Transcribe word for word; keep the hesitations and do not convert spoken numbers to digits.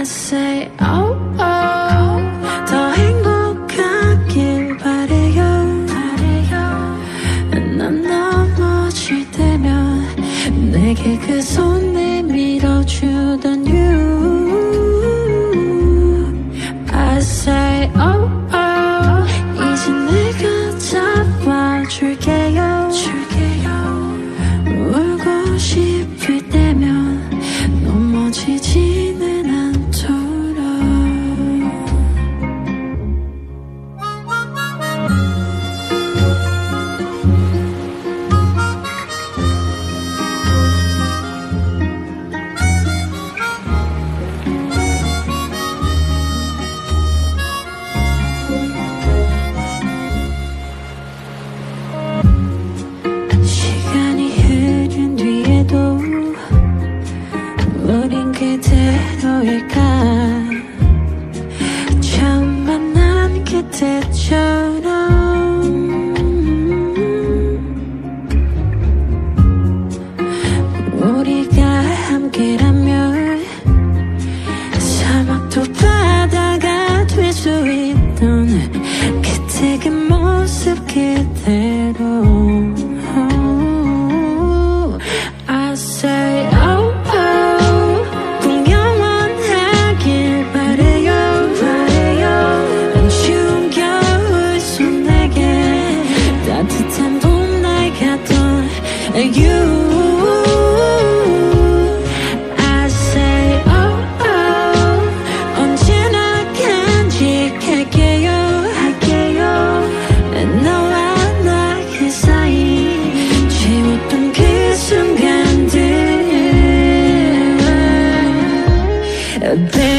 say oh oh 더 행복하길 바래요, 바래요. 난 넘어질 때면 내게 그 손 내밀어주던 you I say oh oh 이제 내가 잡아줄게요, 줄게요. 울고 싶을 때면 넘어지지는 않도록 시간이 흐른 뒤에도 우린 그대로일까 처음 만난 그때처럼 우리가 함께라면 사막도 바다가 될 수 있던 그때 그 모습 그대로 I say oh oh 꼭 영원하길 바래요, 바래요. 추운 겨울 속 내게 따뜻한 봄날 같던 you I say oh oh 언제나 간직할게요, 할게요. 너와 나의 사이 채웠던 그 순간들